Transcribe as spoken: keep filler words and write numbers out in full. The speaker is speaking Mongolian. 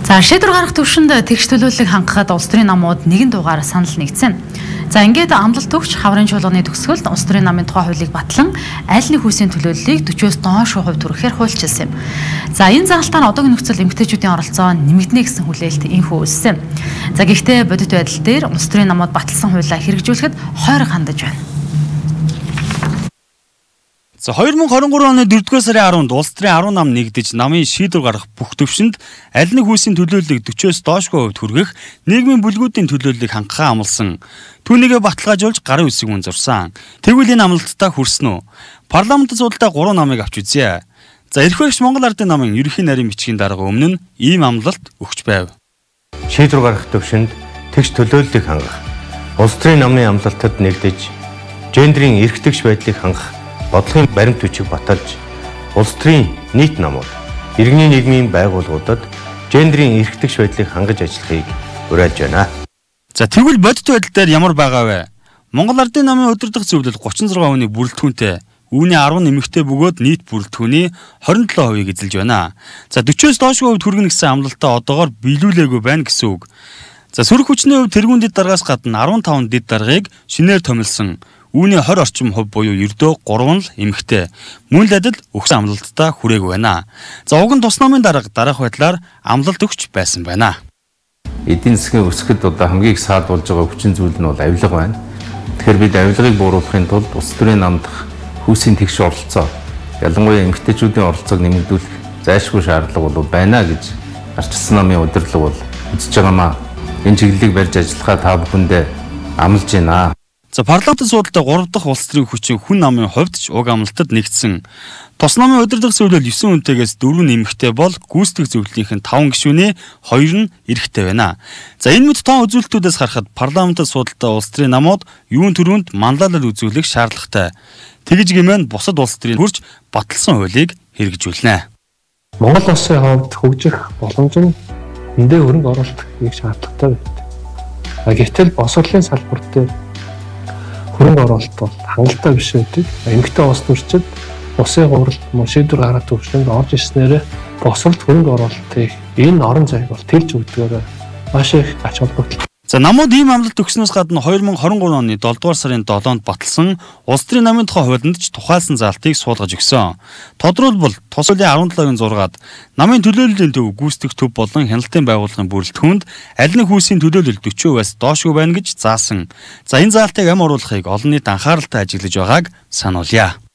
За шийдвэр гарах төвшөнд тэгш төлөвлөлийг хангахад улс төрийн намууд нэгэн дугаар санал нэгдсэн. За ингээд амлалт өгч хаврын чуулганы төгсгөлд улс төрийн намын тухай хуулийг батлан аль нэг хүүсийн төлөвлөлийг forty-оос доош хувь түрэхээр хуульчилсан юм. За энэ заалтаар одоогийн нөхцөл эмэгтэйчүүдийн оролцоо нэмэгдэнэ гэсэн хүлээлт инхүү өссөн. За гэхдээ бодит байдал дээр улс төрийн намууд баталсан хуулиа хэрэгжүүлэхэд хойрог хандаж байна. За twenty twenty-three оны дөрөвдүгээр сарын ten-нд улс төрийн ten нам нэгдэж намын шийдвэр гаргах бүх төвшөнд аль нэг хүүсийн төлөөллийг forty-оос доошгүй хувьд хүргэх нийгмийн бүлгүүдийн төлөөллийг хангахаа амласан. Түүнийгээ баталгаажуулж гарын үсэг мөн зурсан. Тэгвэл энэ амлалтаа хүрсэн үү? Парламентд судалтай three намыг авч үзье. За эрх баригч Монгол Ардын намын ерөнхий нарийн бичгийн дарга өмнө нь ийм амлалт өгч байв. Шийдвэр гаргах төвшөнд тэгш төлөөллийг хангах. Улс төрийн намын амлалтад нэгдэж гендрийн эрх тэгш байдлыг хангах бодлогын баримт бичиг баталж улс төрийн нийт намууд иргэний нийгмийн байгууллагуудад гендрийн эрх тэгш байдлыг хангаж ажиллахыг уриалж байна. За тэгвэл бодит байдал дээр ямар байгаа вэ? Монгол Ардын намын удирдах зөвлөл thirty-six хүний бүрэлдэхүүнтэй үүний ten эмэгтэй бөгөөд нийт бүрэлдэхүүний twenty-seven хувийг эзэлж байна. За forty-оос доошгүй хувьд хүргэнэ гэсэн амлалтаа одоогоор биелүүлээгүй байна гэсэн үг. За сөрөг хүчний хувьд тэргүүн дэд даргаас гадна fifteen дэд даргыг шинээр томилсон. Үүний twenty орчим хувь буюу ердөө three л эмэгтэй. Мөн л адил өгсөн амлалтаа хүрээгүй байна. За уг нь тус намын дарга дараах байдлаар амлалт өгч байсан байна. Эдийн засгийн өсгөд одоо хамгийн их саадуулж байгаа хүчин зүйл нь бол авилга байна. Тэгэхээр бид авилгыг бууруулахын тулд улс төрийн намдах хүүсийн тэгш оролцоо, ялангуяа эмэгтэйчүүдийн оролцоог нэмэгдүүлэх зайлшгүй шаардлага бол байна гэж арчилсан намын удирдлага бол үзэж байгаамаа. Энэ чиглэлийг барьж ажиллахаа та бүхэндээ амлаж байна. За парламентд судалтай three дахь улс төрийн хүчин хүн намын хувьд ч уг амлалтад нэгдсэн. Тус намын удирдах зөвлөл nine хүнтэйгээс four нэмэгтэй бол гүйцэтгэх зөвлөлийнх нь five гишүүний two нь эрэгтэй байна. За энэ мэт тоон үзүүлэлтүүдээс харахад парламентд судалтай улс төрийн намууд юун төрөнд манлайлал үзүүлэх шаардлагатай. Тэгж гэмээр бусад улс төрийн хурж баталсан хуулийг хэрэгжүүлнэ. Монгол улсын хувьд хөгжих боломж нь эндээ хөрөнгө оруулалт хийх шаардлагатай байдаг. Гэвтэл босрлын салбар дээр хөрөнгө оруулалт бол хангалттай биш байдаг. Эмэгтэй улс төрчид улсын хурлд шийдвэр гаргах төвшөнд орж ирснээр босролд хөрөнгө оруулалт хийх энэ орон зайг бол тэлж өгдөгөөр маш их ач холбогдол. За намууд ийм амлалт өгснөөс гадна twenty twenty-three оны seven-р сарын seven-нд баталсан улс төрийн намын тухай хуулинд ч тухайлсан залтыг суулгаж өгсөн. Тодорхойлбол тус хуулийн seventeen-ийн six-ад намын төлөөллийн төв гүйцэтгэх төв болон хяналтын байгууллагын бүрэлдэхүүнд аль нэг хүүсийн төлөөлөл forty хувиас доошгүй байна гэж заасан. За энэ заалтыг ам оруулахыг олон нийт анхааралтай ажиглаж байгааг сануулъя.